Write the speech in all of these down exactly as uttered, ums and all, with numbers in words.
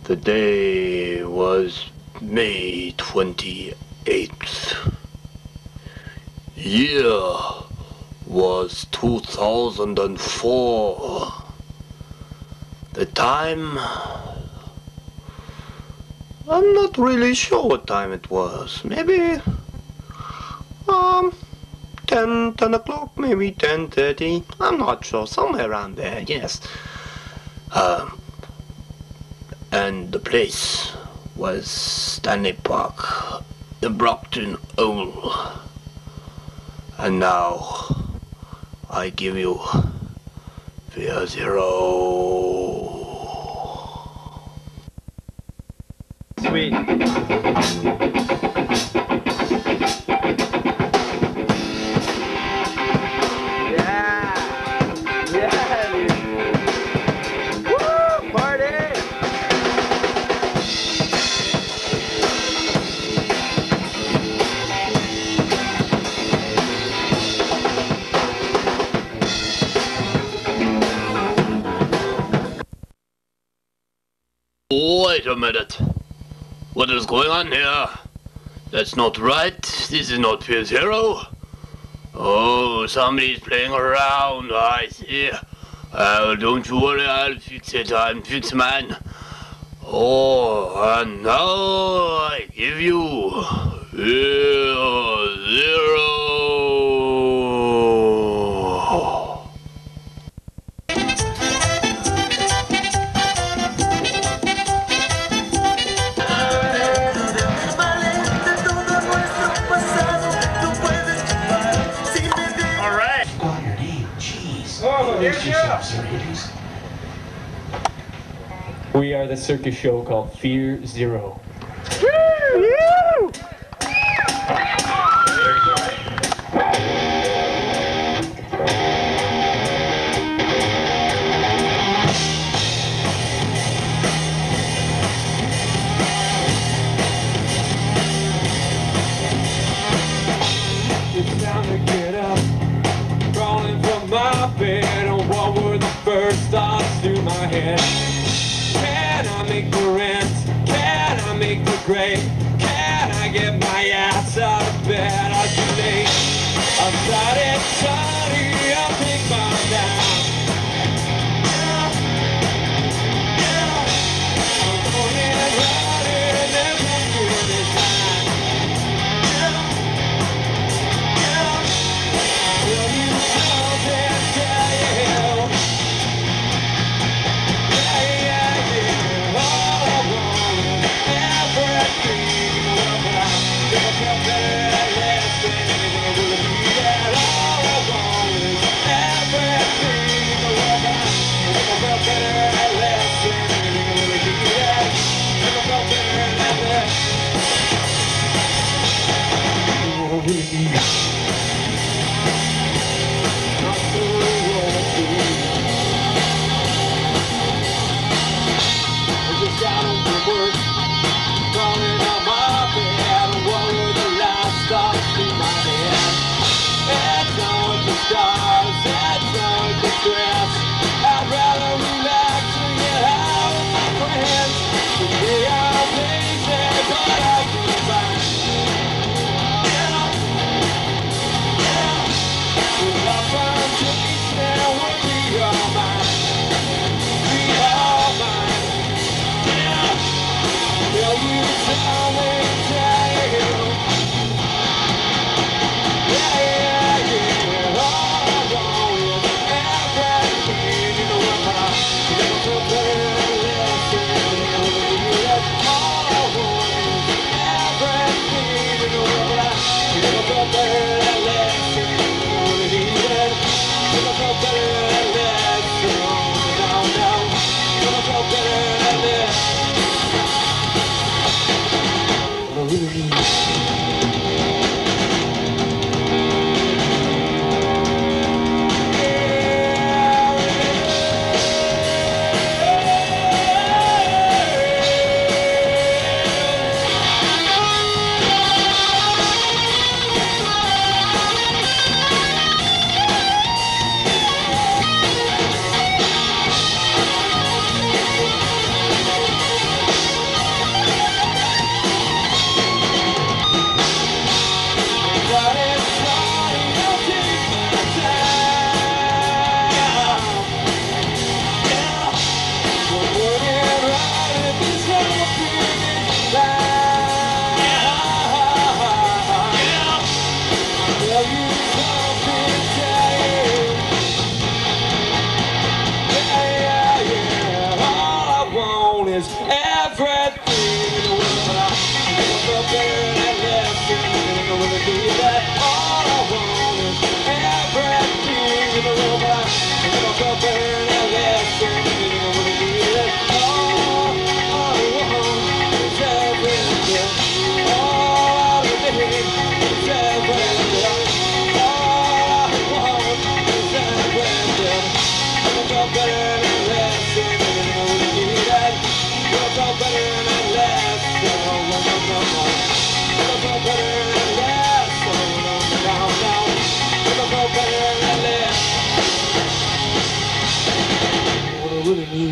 The day was May twenty-eighth. Year was two thousand four. The time, I'm not really sure what time it was. Maybe um ten, ten o'clock, maybe ten thirty. I'm not sure, somewhere around there. Yes. Um. And the place was Stanley Park, the Brockton Owl. And now I give you Fear Zero. Sweet. Wait a minute. What is going on here? That's not right. This is not Fear Zero. Oh, somebody's playing around. I see. Uh, don't you worry, I'll fix it. I'm fix man. Oh, and now I give you Fear Zero. We are the circus show called Fear Zero. Woo! It's time to get up, crawling from my bed. And what were the first thoughts through my head? Can I make the rent? Can I make the grade? Can I get my ass out of bed? Are you late? I've got it, Sonny, I'll take my down. Yeah, yeah, I'm going running, there's no fear this time. Yeah, yeah, will you something tell you? Yeah, yeah, yeah, all I want is everything.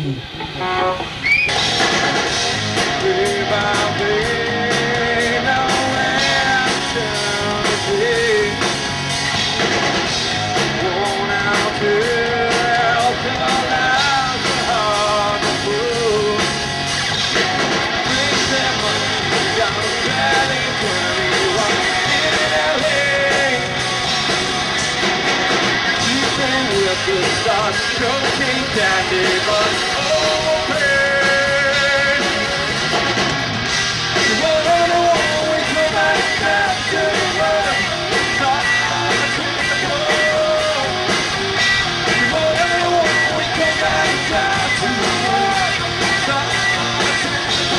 Choking candy, but open. You won't run away, we go back down to the road. Stop to the road. You won't run away, we go back down to the road. Stop to the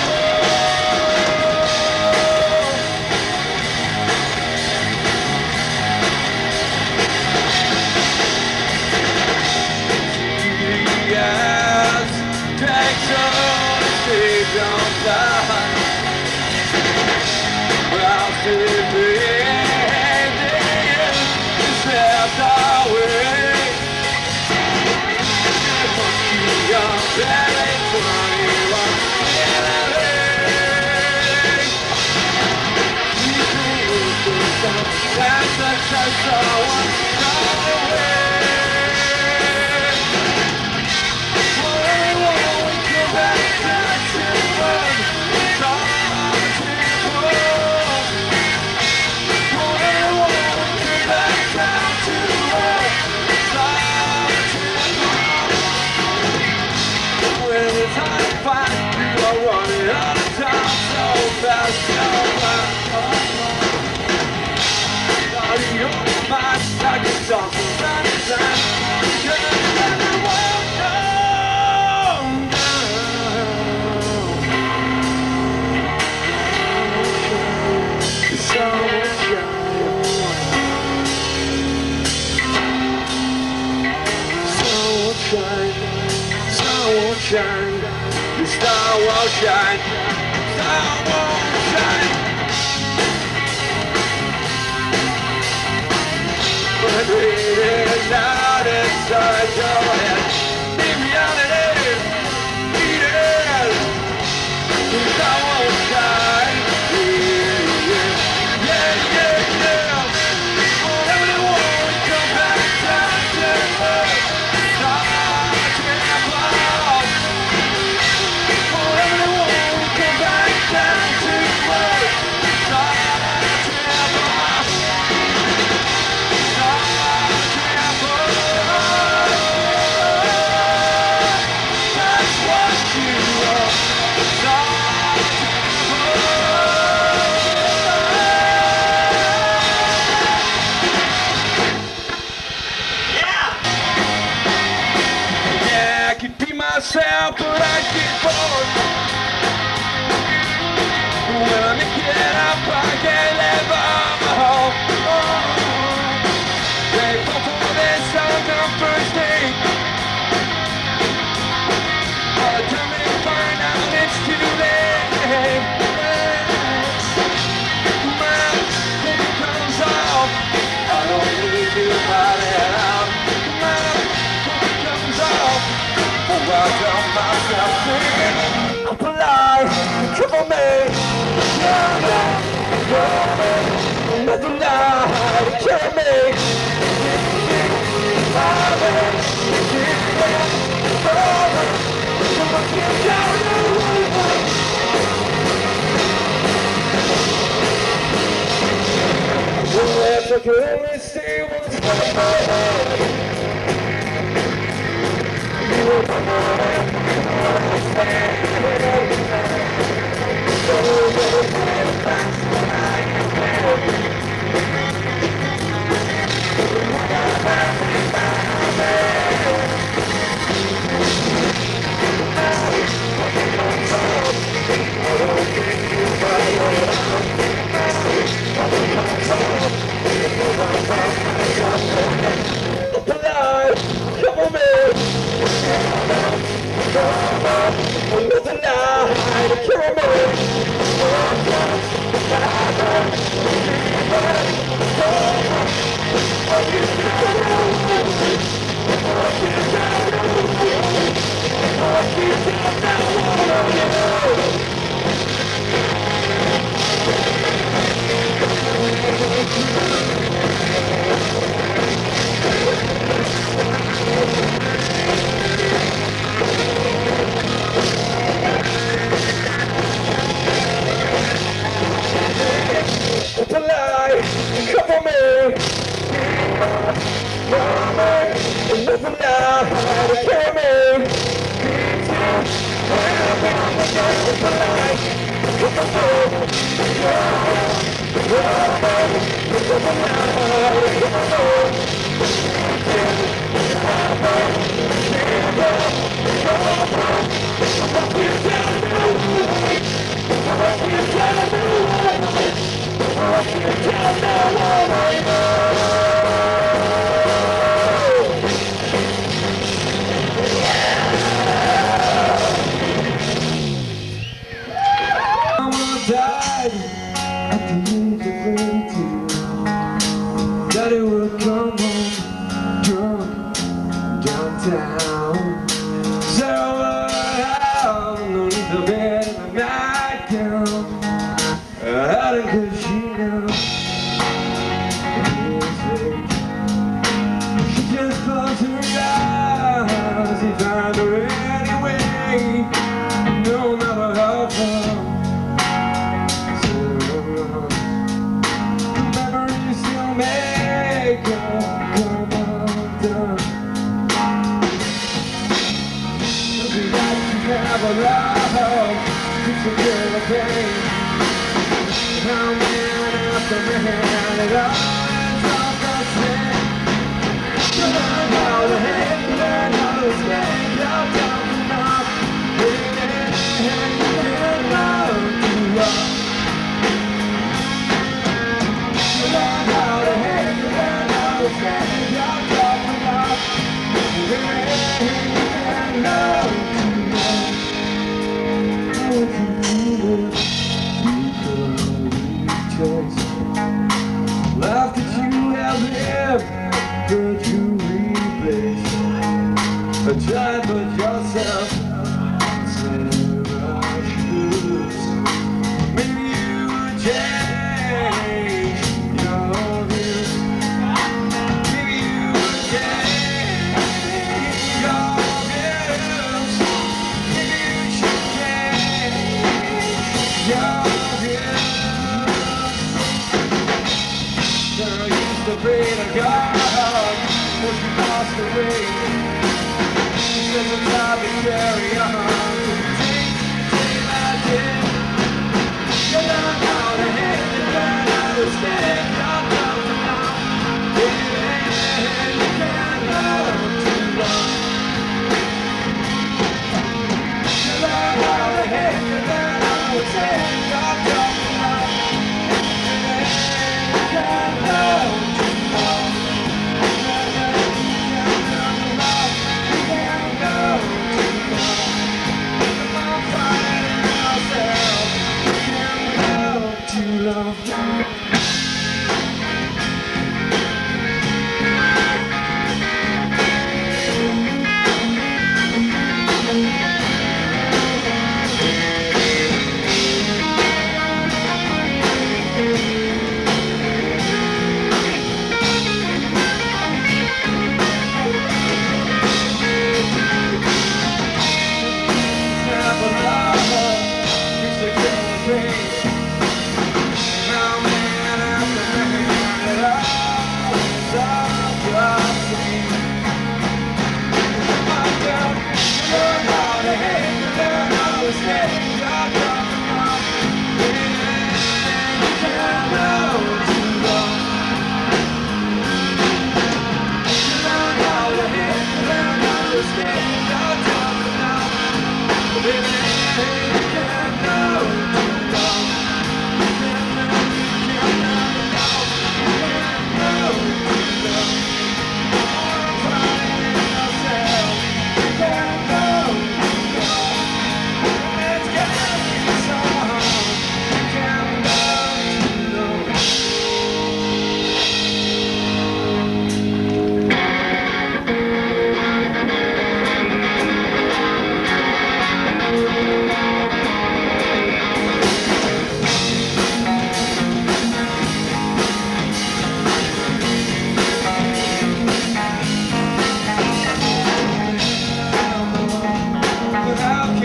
shine, the star will shine, star will shine. But it is not inside your head. In reality, it is. The star will shine. Yeah, yeah, yeah, yeah. Whatever they want, we come back down to earth. Myself, but I get bored. When I get up, I can't live on my home. Grateful for this on the first day. By the time they find out it's too late. My hope comes off. I don't need to fight it out. My hope comes off. I tell myself, I'm alive, come on me, come on, come on, I'm alive, kill me, if I could only see what's in my head. Come on, man. Another night, kill me. I It's a lie, come for me. It's a lie, come for me. It's a lie, come for me. It's a lie, come for me. Mama died at the age of eighty-two. Daddy would come home drunk downtown. Sarah would have underneath the bed in the nightgown. How could she know he was fake? She just closed her eyes. He found her anyway, no matter how far. Memories still make her come undone. Looking like you have a love to forget the pain. Now man after man, it all ends up the same. You learn how to hate, you learn how to escape. You're down to love, and you can learn to love. You learn how to hate, you learn how to escape. You're down to love, and you can learn to love. How would you do it? Life that you have lived, could you replace? A giant but yourself, Sarah shoes. Maybe you would change your views. Maybe you would change your views. Maybe you should change your views. Sarah used to pray to God, but she passed away. She said it's time to carry on, to take, take my day. You learn how to hate, you learn how to stay. You're down to now, baby, you can learn to love. You learn how to hate, you learn how to stay. You're down to now, baby, you can learn to love.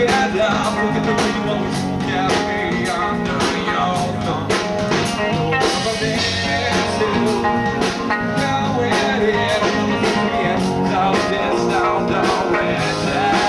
stand up, look at the way you always get me under your thumb. From there to going in, I'm down, down, down, down, down.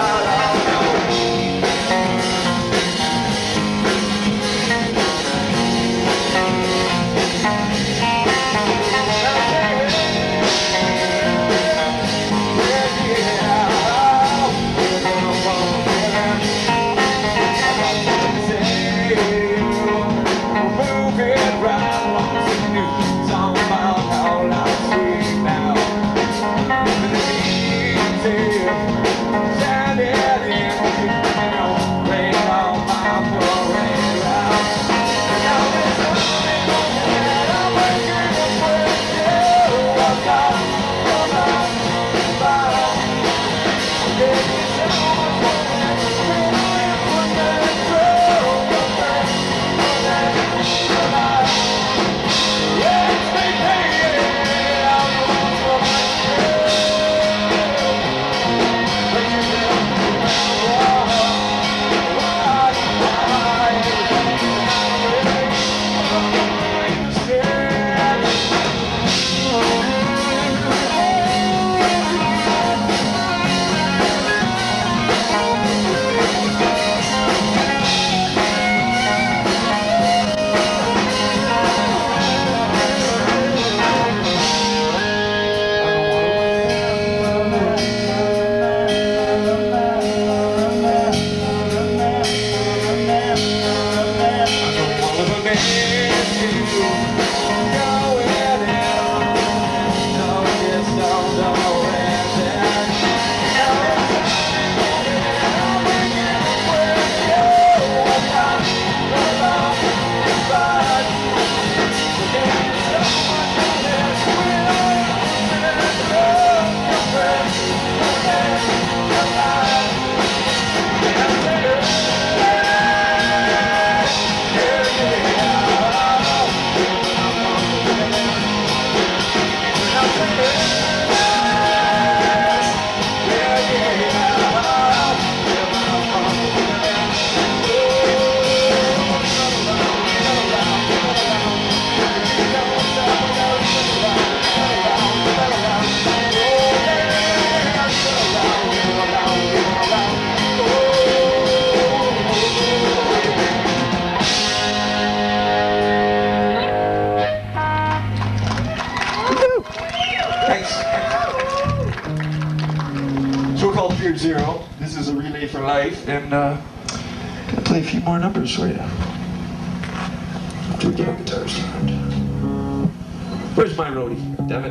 Fear Zero. This is a relay for life, and uh, I'm gonna play a few more numbers for you. After we get our guitars tuned. Where's my roadie? Damn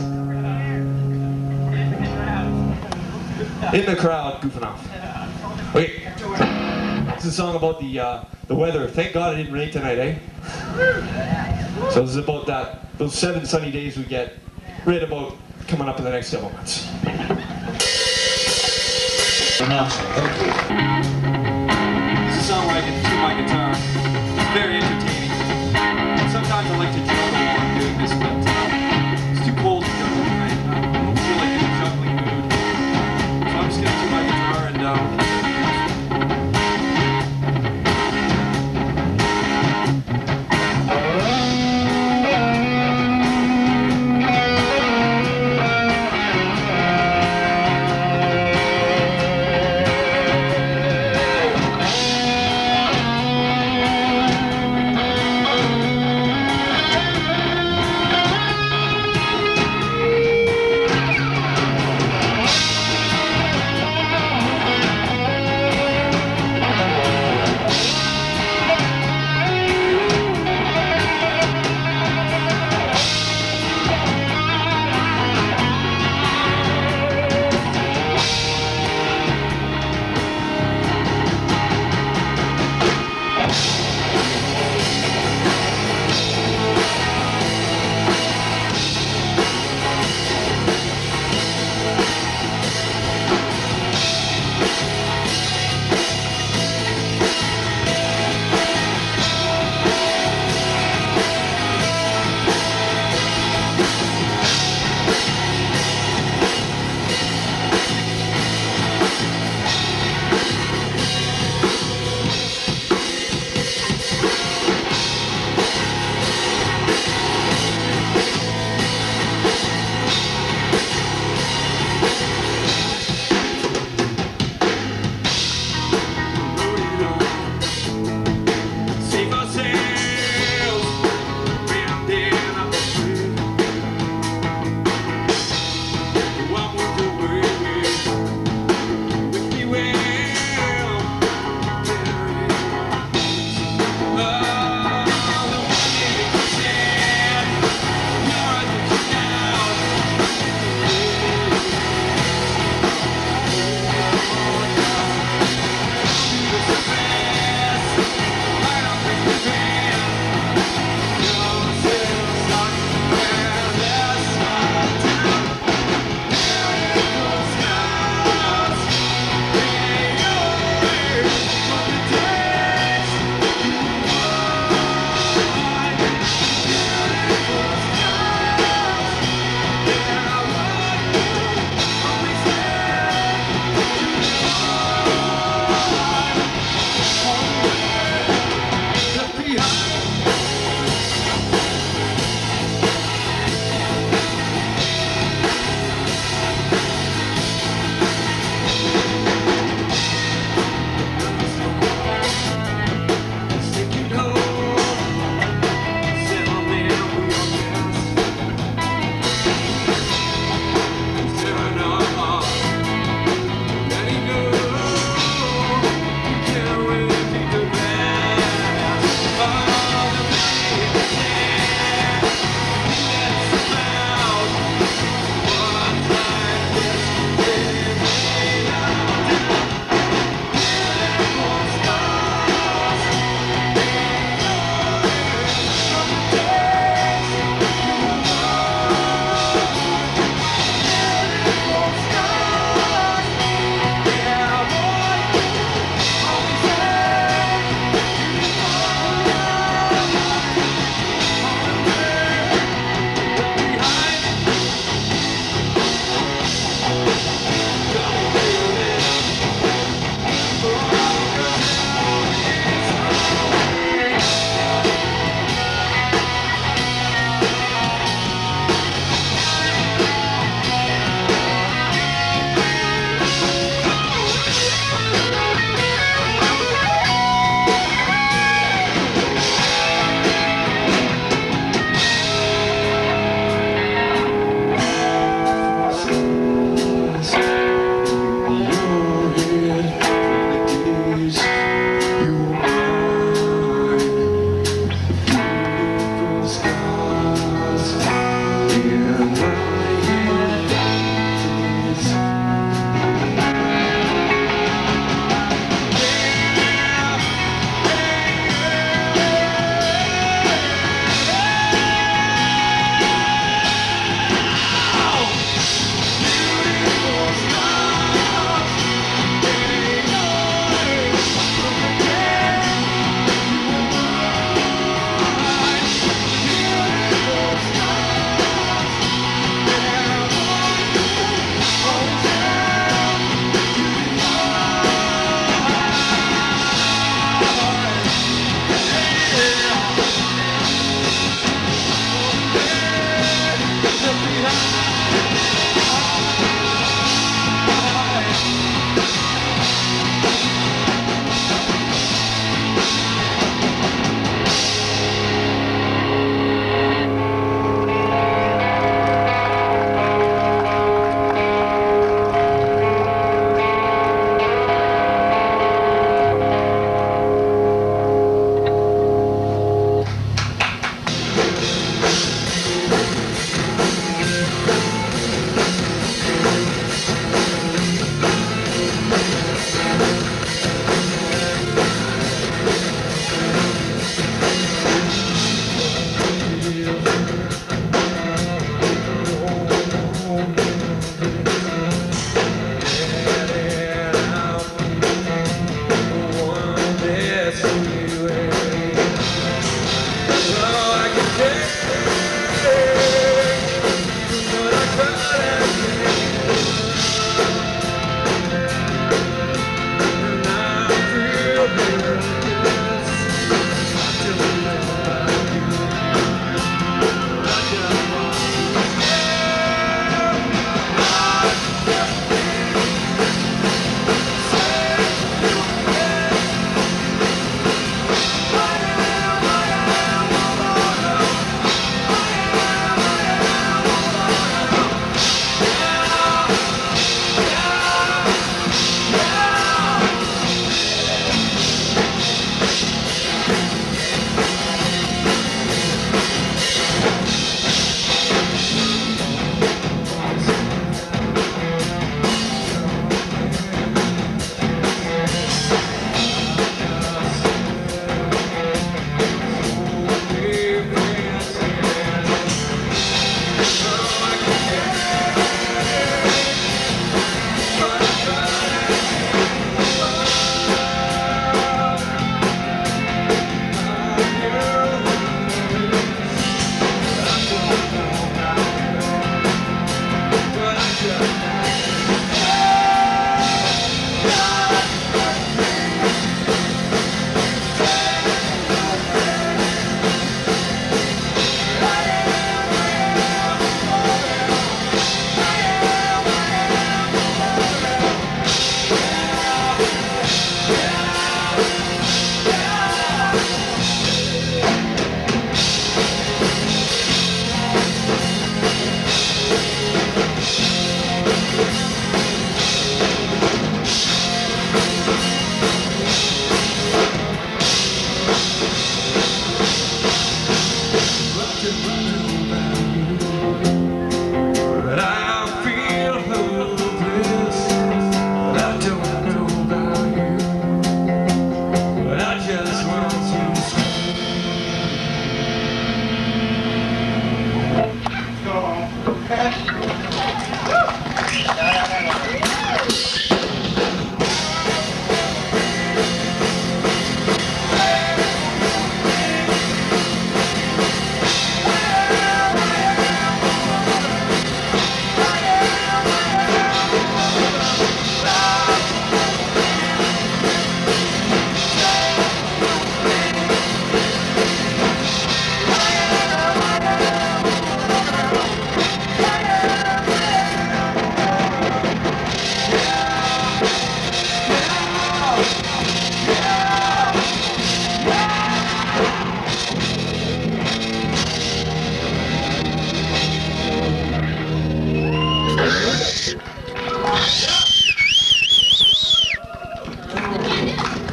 it. In the crowd, goofing off. Wait. This is a song about the uh, the weather. Thank God it didn't rain tonight, eh? So this is about that those seven sunny days we get right about coming up in the next several months. Enough. Thank you. This is a song where I get to tune my guitar. It's very entertaining. Sometimes I like to juggle while I'm doing this, but uh, it's too cold to juggle tonight. I don't feel like in a juggling mood. So I'm just going to tune my guitar and uh,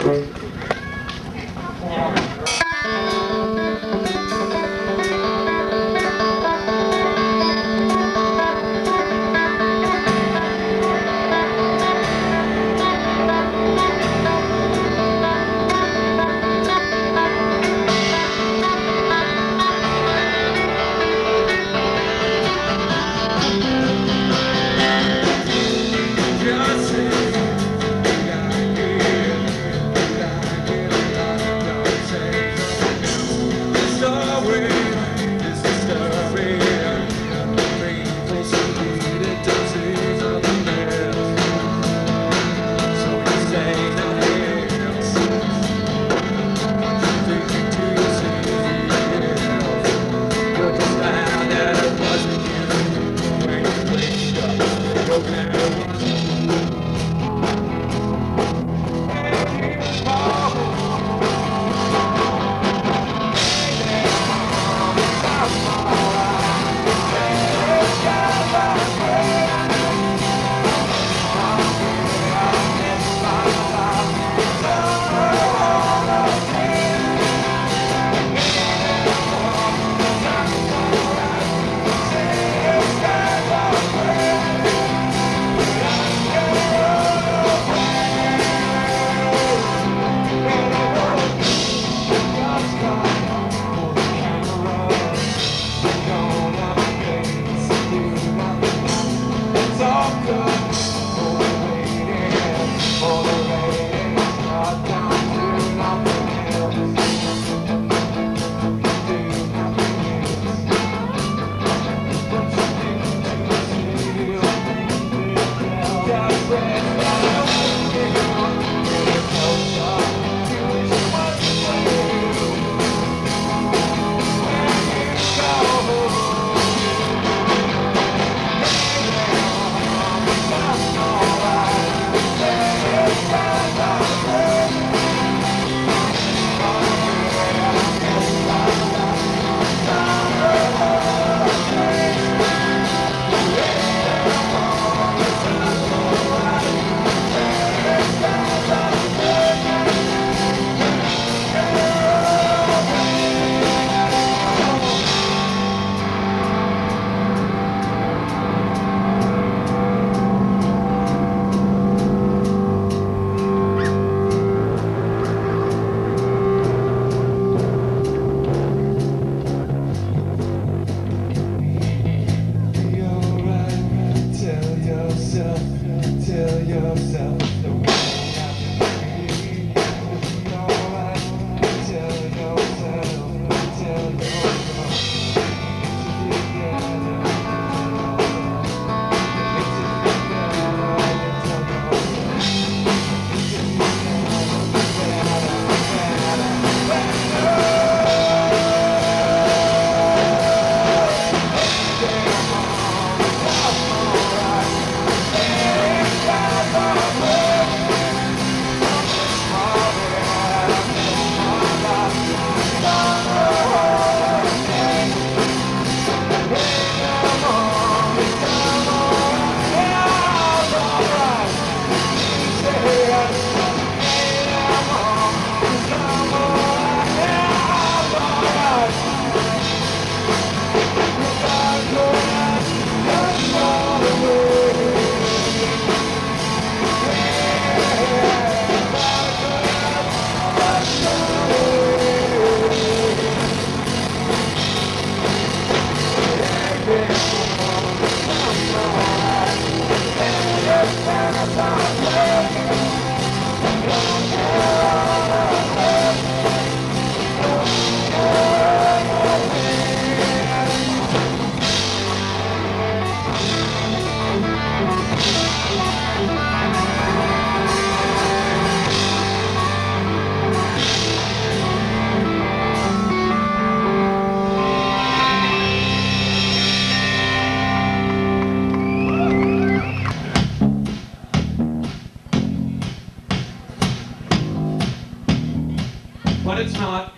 but it's not.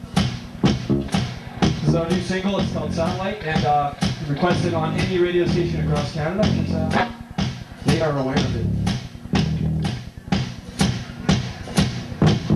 This is our new single. It's called Soundlight, and uh, requested on any radio station across Canada because uh, they are aware of it.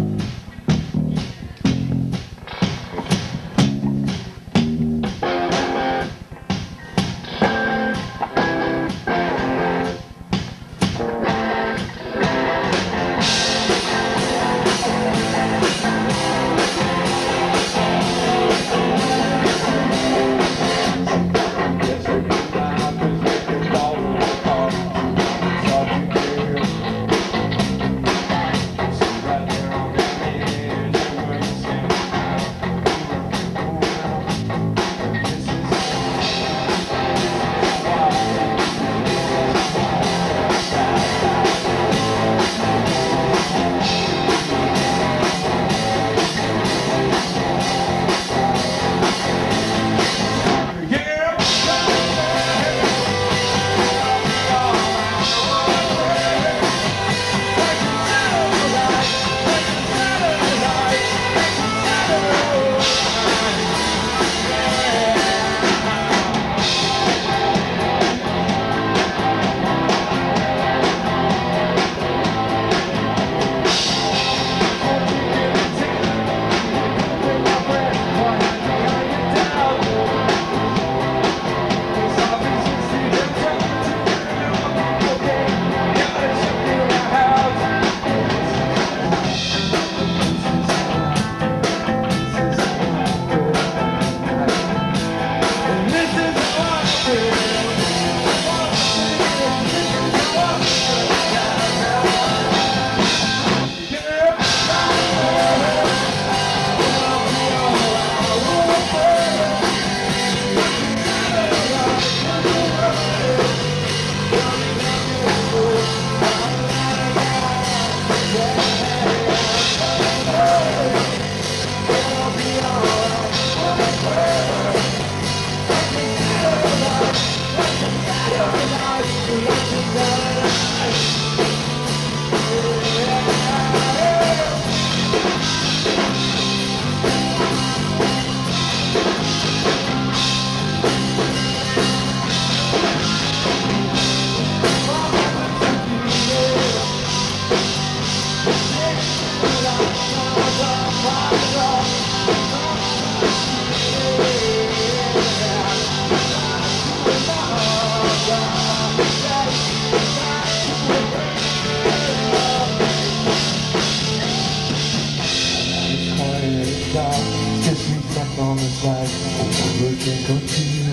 it's like looking on you.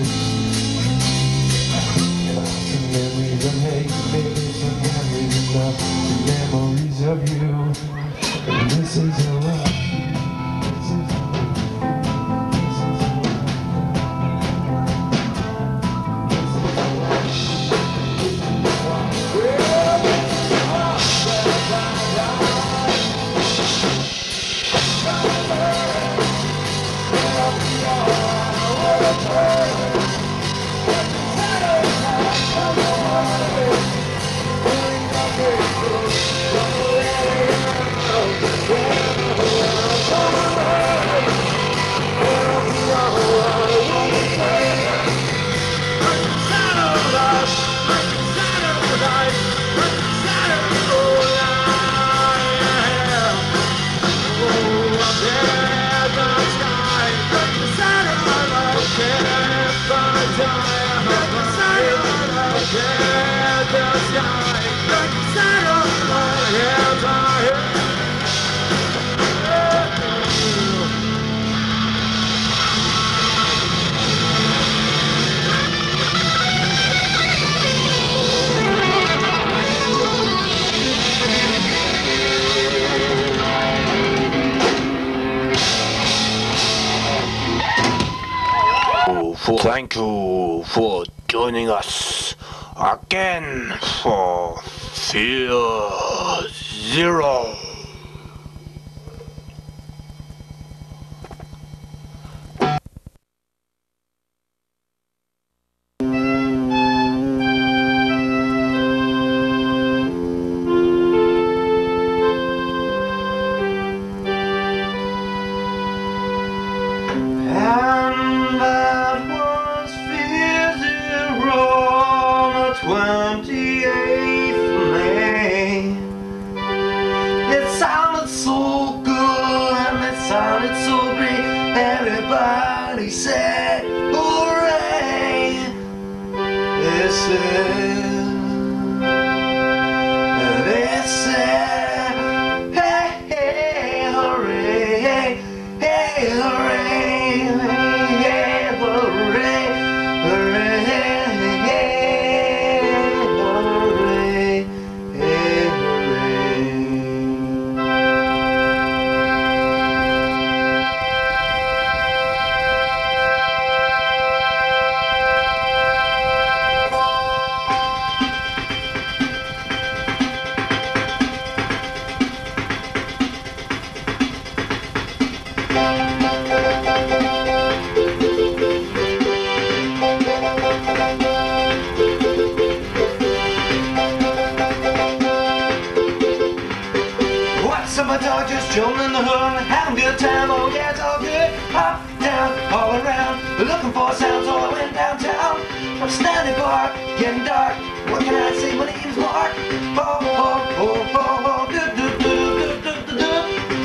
Some memories of hate, maybe some memories of love, some memories of you. And this is your love. This is your love. Thank you for joining us again for Fear Zero. twenty-eighth of May. It sounded so good and it sounded so great. Everybody said, hooray! They said, they said, hey, hey, hooray, hey, hey, hooray, hey, hooray, hooray. Summer dog just chilling in the hood, having a good time, oh yeah, it's all good. Up, down, all around, looking for a sound, so I went downtown. From Stanley Park, getting dark, what can I say, my name's Mark. Oh, oh, oh, oh, oh, do, do, do, do, do, do, do.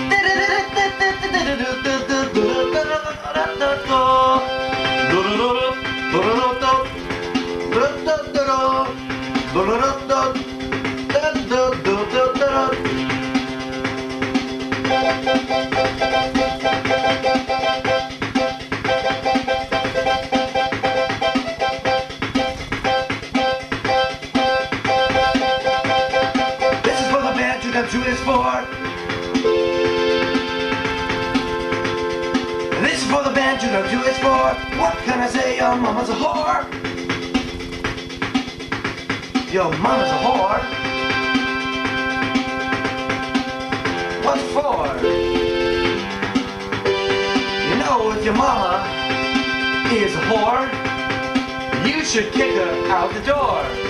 Two is for. This is for the band, you know two is for. What can I say? Your mama's a whore. Your mama's a whore. What for? You know, if your mama is a whore, you should kick her out the door.